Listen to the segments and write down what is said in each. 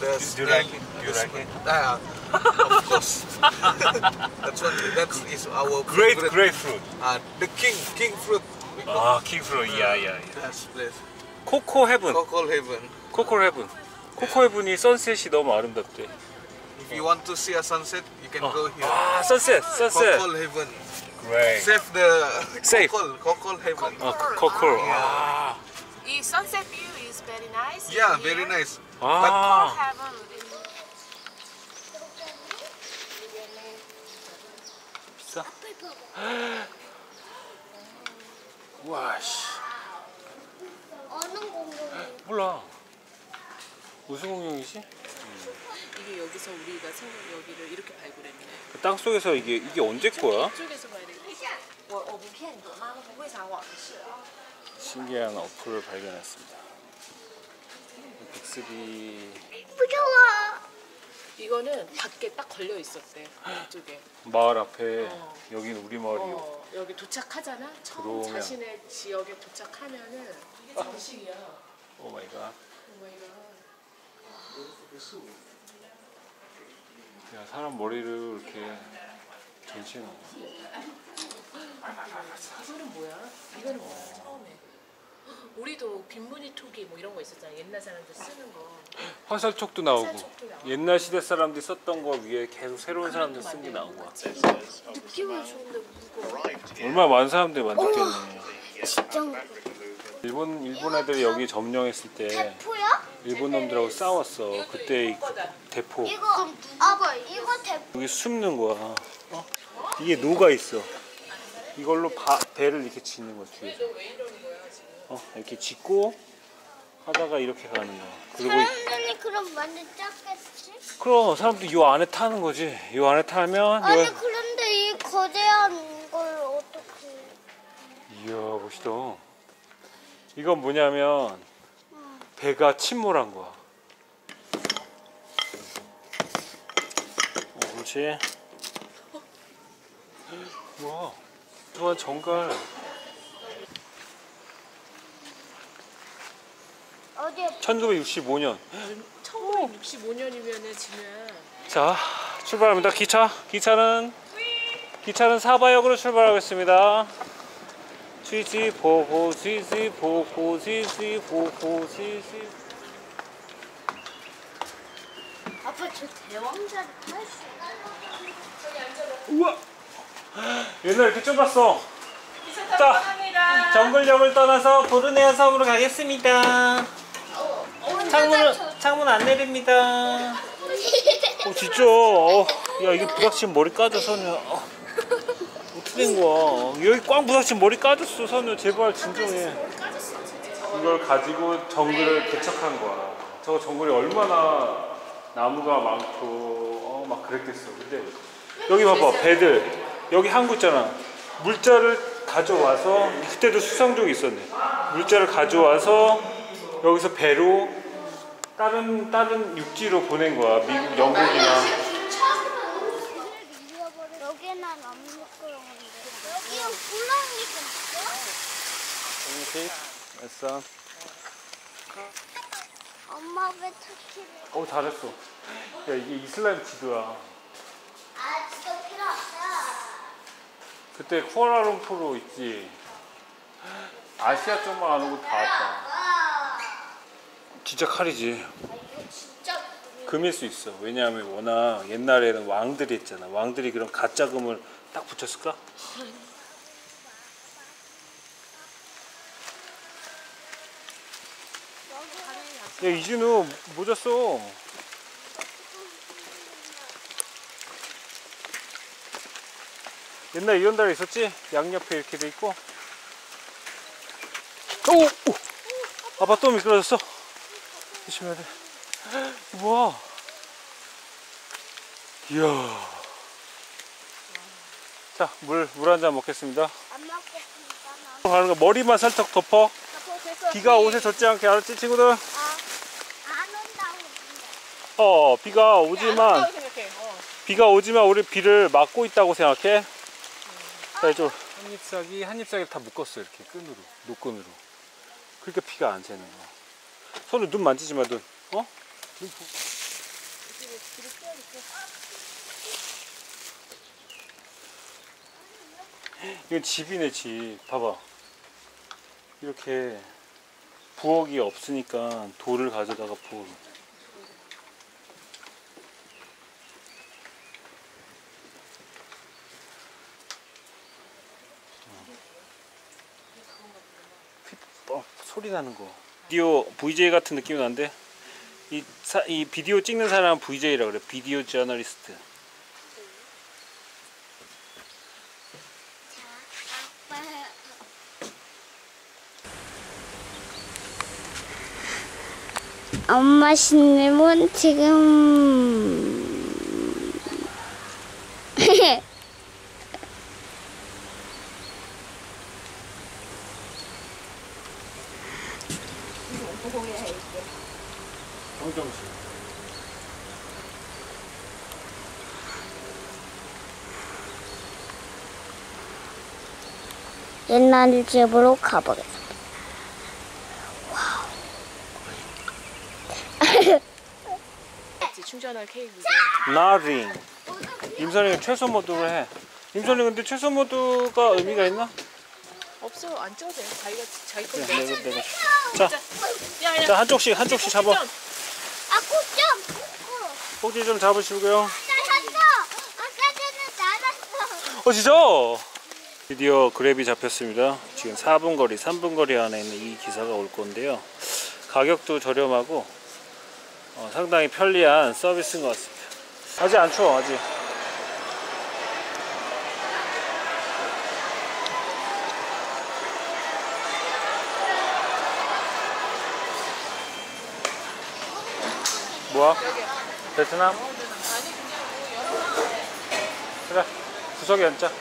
Do you like it? Do you like it? Of course. That is our Great favorite. grapefruit. The king fruit. 아, 킹프로. Yeah. That's place. 코코 헤븐. Cocoa Heaven. 코코 헤븐. 코코 헤븐이 선셋이 너무 아름답대. If you want to see a sunset, you can go here. 아, 선셋. Cocoa Heaven. Great. Save the Save. Cocoa Heaven. 코코. 아. The sunset view is very nice. Yeah, here. very nice. 아. Heaven. 비싸? 와, 씨. 어느 공룡이? 몰라. 무슨 공룡이지? 이게 여기서 우리가 여기를 이렇게 발굴했네. 그 땅 속에서 이게 언제 거야? 이쪽에서 봐야 되겠다. 我不骗你，妈妈不会讲往事啊。 신기한 어플을 발견했습니다. 빅스비 무서워. 이거는 밖에 딱 걸려 있었대. 이쪽에. 마을 앞에 여긴 우리 마을이요. 여기 도착하잖아. 처음 들어오면. 자신의 지역에 도착하면은 이게 정식이야. 오 마이 갓. 오마이갓. 야, 사람 머리를 이렇게 전시해 놔. 이거는 뭐야? 이거는 뭐야? 처음에. 우리도 빈무늬 토기 뭐 이런 거 있었잖아. 옛날 사람들 쓰는 거. 화살촉도 나오고 화살촉도 나오고. 옛날 시대 사람들이 썼던 거 위에 계속 새로운 사람들 쓴 게 나온 거야. 느낌은 좋은데 무거워. 얼마나 많은 사람들이 만들었겠네. 진짜 무거워. 일본 애들이 여기 점령했을 때 대포야? 일본 놈들하고 싸웠어. 그때 이 대포 이거 아빠 이거 대포. 여기 숨는 거야. 이게 노가 있어. 이걸로 배를 이렇게 짓는 거지. 뒤에서. 이렇게 짓고 하다가 이렇게 가는 거야. 그리고 사람들이 그럼 완전 작겠지? 그럼 사람들이 요 안에 타는 거지. 요 안에 타면 아니 요... 그런데 이 거대한 걸 어떻게? 이야 멋있다. 이건 뭐냐면 배가 침몰한 거야. 그렇지. 와, 좋아 정갈. 어디에? 1965년. 1965년이면은 지금 자, 출발합니다. 기차는 사바역으로 출발하겠습니다. 쥐쥐 보고 쥐쥐 보고 쥐쥐 보고 쥐쥐. 아빠 저 대왕자를 탈 수 있어? 우와. 옛날 이렇게 좁았어. 자, 정글역을 떠나서 보르네아 섬으로 가겠습니다. 창문 안 내립니다. 진짜. 야, 이게 부닥치면 머리 까져, 선우. 어떻게 된 거야? 여기 꽝 부닥치면 머리 까졌어, 선우. 제발 진정해. 이걸 가지고 정글을 개척한 거야. 저 정글이 얼마나 나무가 많고 막 그랬겠어. 근데 여기 봐봐, 배들. 여기 항구 있잖아. 물자를 가져와서, 그때도 수상족이 있었네. 물자를 가져와서 여기서 배로 다른 육지로 보낸 거야. 미국, 영국이나. 여기는 안 미끄러운데. 여기는 굴렁이가 있어? 됐어. 엄마 왜 터키를? 잘했어. 야, 이게 이슬람 지도야. 아 지금 필요 없어. 그때 쿠알라룸푸르 있지. 아시아 쪽만 안 오고 다 왔다. 진짜 칼이지. 진짜 금일 수 있어. 왜냐하면 워낙 옛날에는 왕들이 있잖아. 왕들이 그런 가짜 금을 딱 붙였을까? 야, 이진우 모자 써. 옛날 이런 다리 있었지? 양옆에 이렇게 돼 있고. 오! 아빠 또 미끄러졌어. 조심해야 돼. 뭐야? 이야. 자, 물 한 잔 먹겠습니다. 안 먹겠습니다. 가는 거 머리만 살짝 덮어. 비가 옷에 젖지 않게, 알았지 친구들? 안 온다고. 비가 오지만 비가 오지만 우리 비를 막고 있다고 생각해. 자, 이쪽 한 잎사귀 다 묶었어. 이렇게 끈으로, 노끈으로. 그러니까 비가 안 새는 거야. 손을 눈 만지지 마, 눈. 눈 뒤로 뛰어줄게. 이건 집이네, 집. 봐봐. 이렇게 부엌이 없으니까 돌을 가져다가 부엌. 소리 나는 거. 비디오 VJ 같은 느낌이 나는데 이 비디오 찍는 사람은 VJ라 그래. 비디오 저널리스트. 엄마 신님은 지금 정정씨. 옛날 집으로 가보겠습니다. 맞지? 충전할 케이블. Nothing. 임선이가 최소 모드로 해. 임선이 근데 최소 모드가 의미가 있나? 없어. 안 찍어도 돼. 자기 거. 그래, 내가. 자, 야. 자 한쪽씩 잡아. 아, 꽃좀 꼭지 좀 잡으시고요. 나 샀어. 아까 전에 나갔어. 진짜? 드디어 그랩이 잡혔습니다. 지금 4분 거리, 3분 거리 안에 있는 이 기사가 올 건데요. 가격도 저렴하고 상당히 편리한 서비스인 것 같습니다. 아직 안 추워, 아직. 뭐야? 베트남? 아니 그냥 뭐 여러 그래, 구석에 앉자.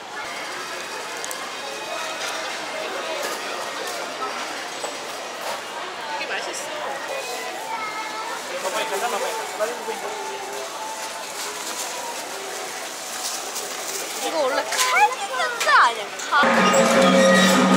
되게 맛있어. 이거 원래 칼 있는 거 아니야? 칼.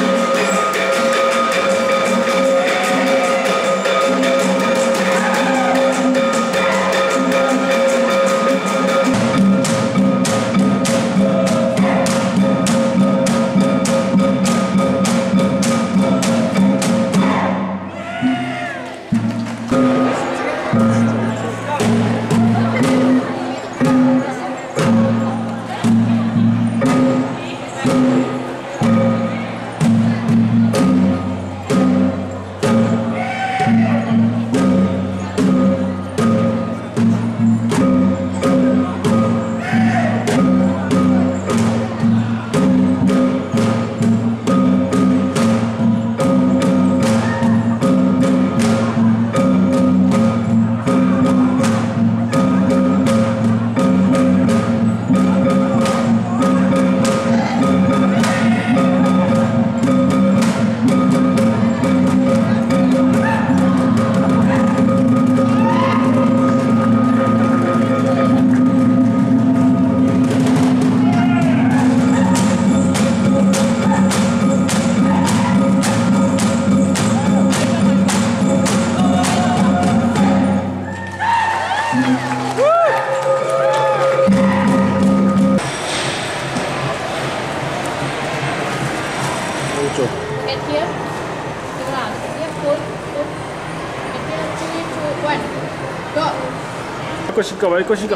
이쪽. Get here. Turn around. Here. Pull. Get here. 3, 2, 1. Go. 할 것인가 말 것인가?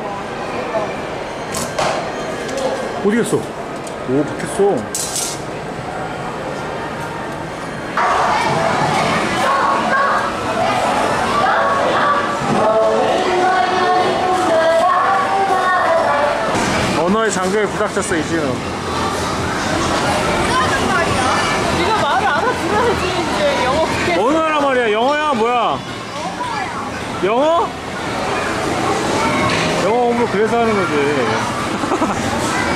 어디 갔어? 오, 바뀌었어. 언어의 장벽에 부닥쳤어, 이지는. 네가 말을 알아들어야지 이제 영어. 어느 나라 말이야? 영어야? 뭐야? 영어? 영어 공부 그래서 하는 거지.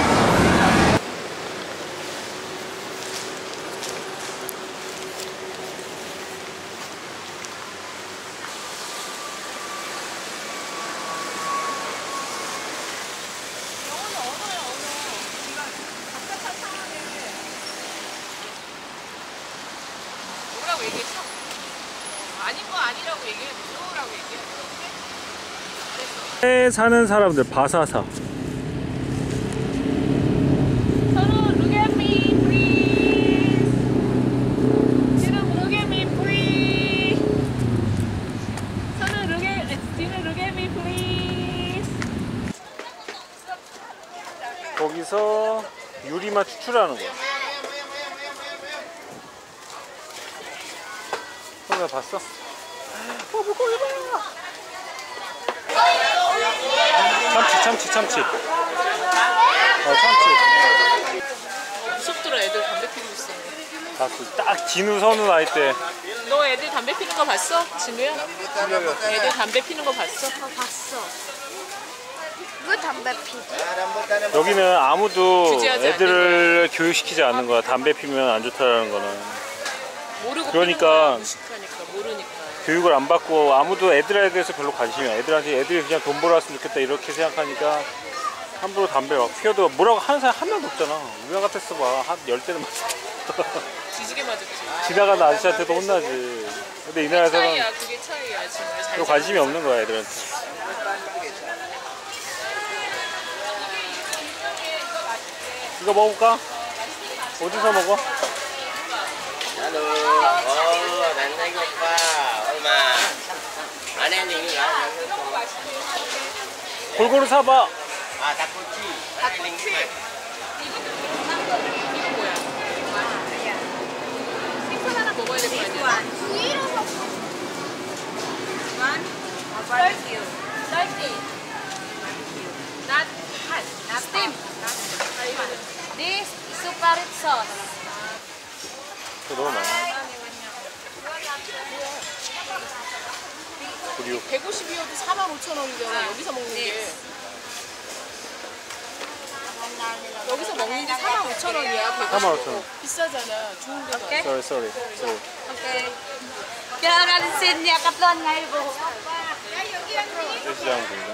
뭐라고 얘기했어? 아닌 거 아니라고 얘기해. 노라고 얘기해. 그랬어? 에 사는 사람들 바사사. 선우, look at me, please. 지금 look at me, please. 선우, 지금 look at me, please. 거기서 유리만 추출하는 거야. 선우야 봤어? 물고기 봐. 참치. 참치. 무섭더라, 애들 담배 피고 있어. 봤어. 딱 진우 선우 나이 때. 너 애들 담배 피는 거 봤어? 진우야? 애들 담배 피는 거 봤어? 봤어. 왜 담배 피지? 여기는 아무도 규제하지 애들을 교육시키지 않는 거야. 담배 피면 안 좋다라는 거는. 모르고 그러니까. 피는 거야, 무식하니까, 모르니까. 교육을 안 받고 아무도 애들에 대해서 별로 관심이 없어. 애들이 그냥 돈 벌었으면 좋겠다 이렇게 생각하니까 함부로 담배 막 피워도 뭐라고 하는 사람 한 명도 없잖아. 우리가 같았어 봐. 한 10대는 맞았어. 뒤지게 맞았지. 지나가는 아저씨한테도 혼나지. 근데 이 나라에서는 차이야, 그게 차이야, 정말. 잘 별 관심이 없는 거야 애들한테. 이거 먹어볼까? 어디서 먹어? Halo, oh, nanti lupa, Oma. Mana nih kan? 골고루 사봐. Ah, takuchi. Ada lingkungan. 이거 뭐야? 생선 하나 먹어야 될 거 아니야? Not hot, not steam. This super sauce. 너무 많아. 그리고 150이어도 45,000원이잖아. 여기서 먹는 게. 여기서 먹는 게 45,000원이야. 45,000원. 비싸잖아. 좋은 데가. Sorry. Okay. Kailangan sin niya kaplon ngayon po. 시장 공장.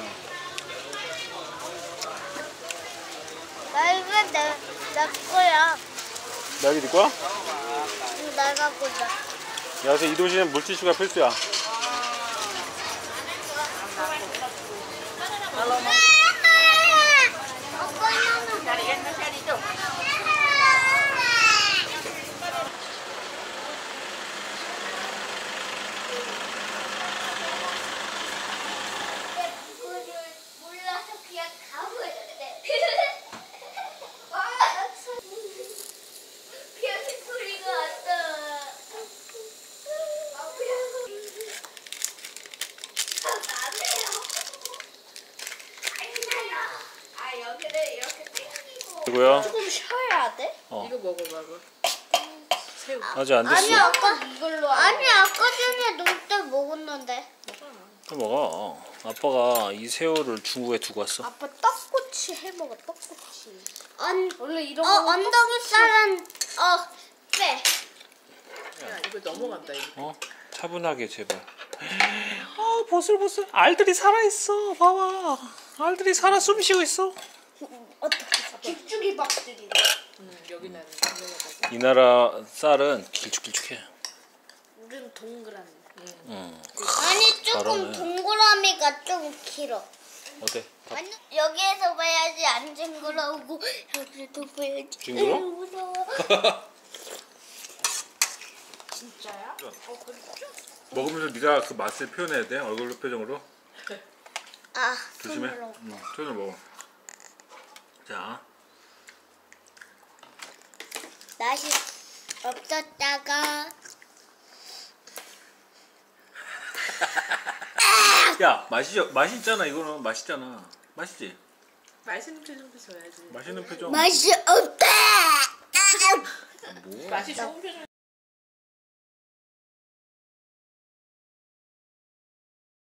나 이거 내 거야. 여기 네 거야? 내가 보자. 야, 그래서 이 도시는 물티슈가 필수야. 몰라서 그냥 가버렸대. 별이 소리가 왔다. 아 여기를 이렇게 땡기고 그리고요. 조금 쉬어야 돼? 이거 먹어봐봐. 새우. 아직 안 됐어. 아니 아까 전에 놀 때 먹었는데. 또 먹어. 아빠가 이 새우를 중국에 두고 왔어. 아빠 떡꼬치 해 먹어 떡꼬치. 원래 이런 거. 언덕이살은 빼. 야, 이거 넘어간다, 이거. 차분하게 제발. 보슬보슬. 알들이 살아있어. 봐봐. 알들이 살아 숨쉬고 있어. 길쭉이 박들이. 여기는 넘어가고. 이 나라 쌀은 길쭉길쭉해. 우리는 동그란. 응. 아니 조금 잘하네. 동그라미가 좀 길어. 어때? 여기에서 봐야지 안 징그러우고 여기도 봐야지. 징그러? 무서워. 진짜야? 먹으면서 네가 그 맛을 표현해야 돼. 얼굴 표정으로. 아 조심해. 손으로. 손을 먹어. 자. 맛이 없었다가 야, 맛이 있잖아. 이거는 맛있잖아. 맛있지? 맛있는 표정도 줘야지. 맛있는 표정. 맛이 없다. 뭐? 맛이 좋은 표정